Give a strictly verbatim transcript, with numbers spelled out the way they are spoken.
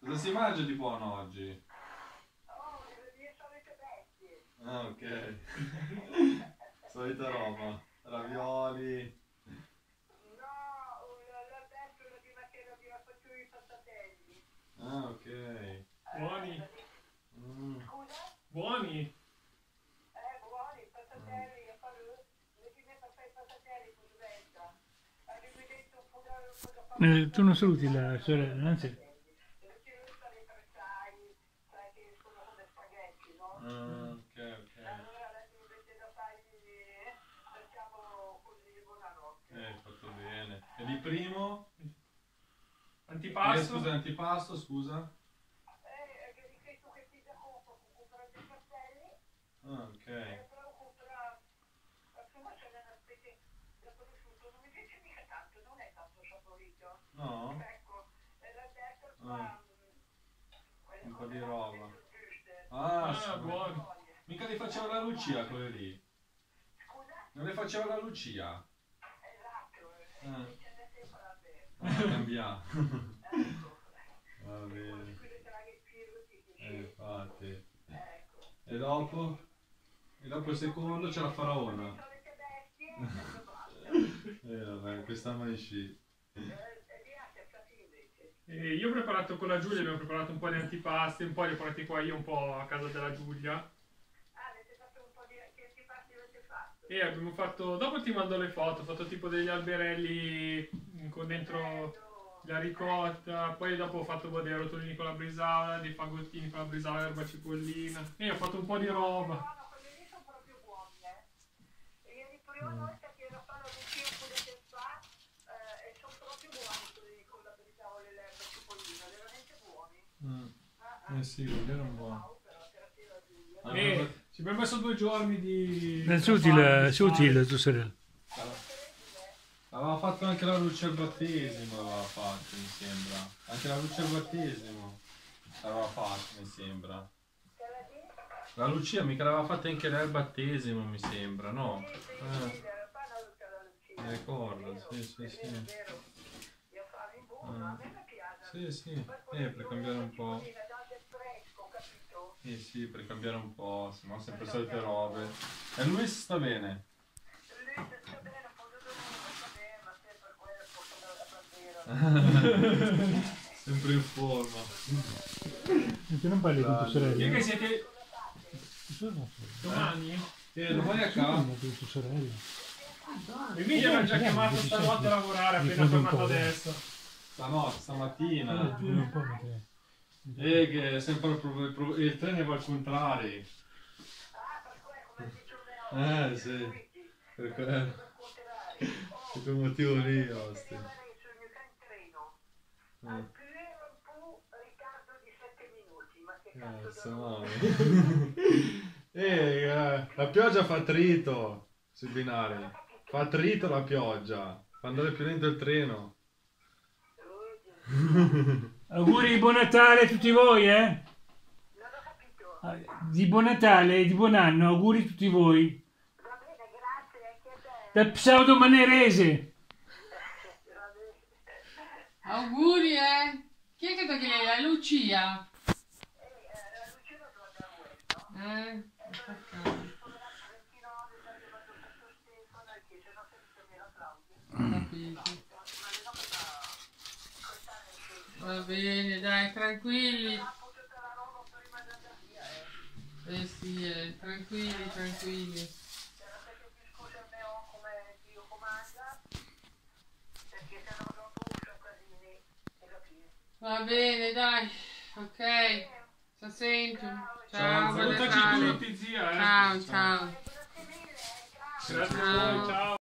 Cosa si mangia di buono oggi? Oh, le mie solite bestie. Ah, ok. Solita roba. Ravioli. No, l'alberto la prima sera vi faccio i passatelli. Ah, ok. Buoni. Mm. Scusa? Buoni. Eh, buoni, i passatelli, io farò le prime passate passatelli con diventa. Avevo detto un po' da un po' da fare. Eh, tu non saluti la sorella, anzi. Perché lui sta nei presai, sai che sono come spaghetti, no? Ah, ok, ok. Allora adesso invece da fargli facciamo così buonanotte. Eh, hai fatto bene. E di primo? Eh, Antipasto. scusa, antipasto, scusa. Eh, che di questo che ti da compro, comprare dei castelli, Ah, ok. e però compra, insomma c'è una specie da prosciutto, non mi piace mica tanto, non è tanto saporito. No? Ecco, e la testa fa Un po' di roba. giuste. Ah, Ah, sì. buoni. Mica li faceva la Lucia quelle lì. Scusa? Non le faceva la Lucia. Esatto, e Ah. ce n'è sempre la testa. Ah, cambiamo. Ecco. Va bene. Scusa che la che più ti Eh, infatti. Ecco. E dopo? E dopo il secondo c'è la faraona. Le solite bestie, e basta. Eh, vabbè, questa mai sci. E lì a cercati invece. E io ho preparato con la Giulia, abbiamo preparato un po' di antipasti, un po' li ho portati qua io, un po' a casa della Giulia. Ah, avete fatto un po' di... che antipasti avete fatto? E abbiamo fatto, dopo ti mando le foto, ho fatto tipo degli alberelli con dentro la ricotta, poi dopo ho fatto un po' dei rotolini con la bresaola, dei fagottini con la bresaola, l'erba cipollina. E ho fatto un po' di roba. No, quelli lì sono proprio buoni, eh. Ieri prima noi che era fatto la Lucia un po' di tempo fa, eh, e sono proprio buoni quelli con la bresaola e l'erba cipollina, veramente buoni. Mm. Ah, ah. Eh sì, quelli erano buoni. Però te la tira Giulia. Ah, E ci abbiamo messo due giorni di... Eh, saluti la, saluti la tua sorella. Aveva fatto anche la luce al battesimo, aveva fatto, mi sembra. Anche la luce al battesimo aveva fatto, mi sembra. La Lucia mica l'aveva fatta anche lei al battesimo, mi sembra, no? Eh, mi ricordo, sì, sì, sì. Ah, sì, sì, eh, per cambiare un po'. Eh sì, per cambiare un po', se no sempre solite robe. E Luis sta bene? Sempre in forma. Tu non parli con tua sorella? Io che siete Sono domani? Eh, domani a Sì, casa. con tua sorella. Emilia mi ha già chiamato stanotte a lavorare, appena tornato adesso. Stanotte, stamattina. Dimmi un po' perché. Eh, che è sempre il, pro- il, pro- il treno va al contrario. Eh, sì. Per quello. Per quel motivo lì, osti. Eh, eh, insomma. Eh, eh, la pioggia fa trito sui binari. Fa trito la pioggia. Fa andare più lento il treno. Auguri di buon Natale a tutti voi, eh? Ah, di buon Natale e di buon anno, auguri a tutti voi. Va bene, grazie anche a te. Dal pseudo manerese. Auguri, eh! Chi è che toglie la Lucia? Eh, capito. Va bene, dai, tranquilli. Eh sì, eh, tranquilli, tranquilli. Va bene, dai. Ok. Ci sento. Ciao, buon Salutaci Natale. tutti, zia, eh. Ciao, ciao. Grazie a Ciao. voi, ciao.